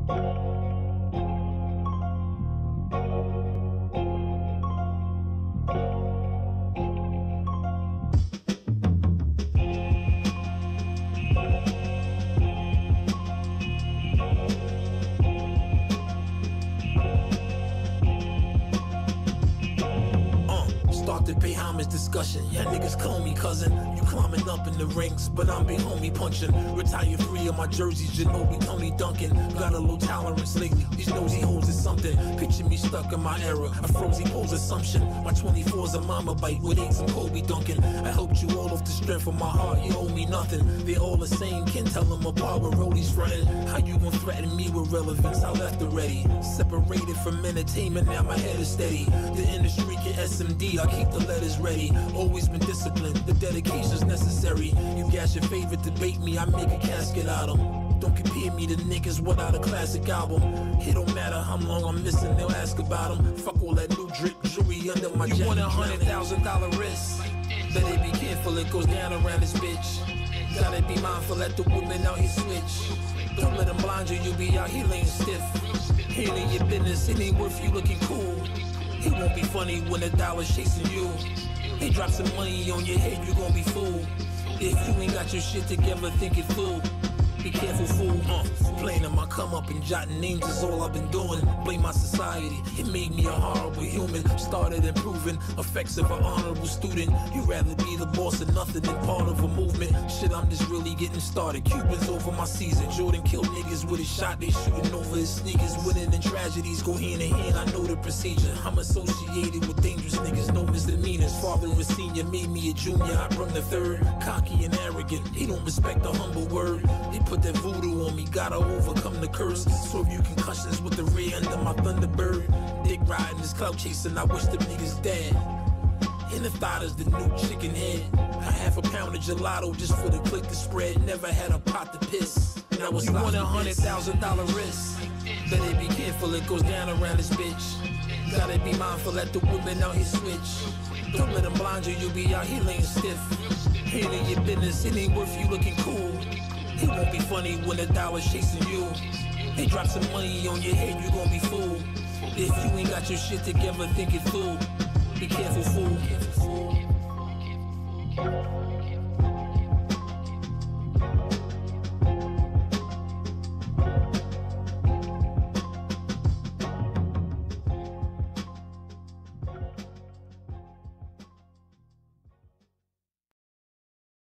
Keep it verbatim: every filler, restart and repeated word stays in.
To pay homage discussion, yeah, niggas call me cousin. You climbing up in the ranks, but I'm big homie punching. Retire free of my jerseys, Ginobili, Tony Duncan. Got a low tolerance lately, these nosy hoes is something. Picture me stuck in my era, a frozen pose assumption. My twenty-four's a mama bite with eggs and Kobe Duncan. I helped you all off the strength of my heart, you owe me nothing. They all the same, can't tell them apart with rollies frontin'. How you gon' threaten me with relevance? I left already. Separated from entertainment, now my head is steady. The industry can S M D, I keep the letters ready. Always been disciplined, the dedication's necessary. You gas your favorite debate me, I make a casket out of them. Don't compare me to niggas without a classic album. It don't matter how long I'm missing, they'll ask about them. Fuck all that new drip jewelry under my jacket. You want a hundred thousand dollar wrist? Better be careful, it goes down around this bitch. Gotta be mindful that the women out here switch. Don't let them blind you, you be out here laying stiff. Handling your business, it ain't worth you looking cool. It won't be funny when the dollar's chasing you. They drop some money on your head, you gon' be fooled. If you ain't got your shit together, think it fool. Be careful, fool, uh Playing on my come up and jotting names is all I've been doing. Blame my society, it made me a horrible human. Started improving, effects of an honorable student. You'd rather be the boss of nothing than part of a movement. Shit, I'm just really getting started. Cubans over my season. Jordan killed niggas with his shot, they shooting over his sneakers. Winning and tragedies go hand in hand, I know the procedure. I'm associated with dangerous niggas, no misdemeanors. Father was senior, made me a junior, I bring the third. Cocky and arrogant, he don't respect the humble word. They put that voodoo on me, gotta overcome the curse. Serve you concussions with the ray under my Thunderbird. Dick riding this clout chasing, I wish the niggas dead. And the thought is the new chicken head. A half a pound of gelato just for the click to spread. Never had a pot to piss. Now it's you want a hundred thousand dollar wrist? Better be careful, it goes down around this bitch. Gotta be mindful that the women out here switch. Don't let them blind you, you be out here laying stiff. Handling your business, it ain't worth you looking cool. It won't be funny when the dollar's chasing you. They drop some money on your head, you gon' be fooled. If you ain't got your shit together, think it fool. Be careful, fool.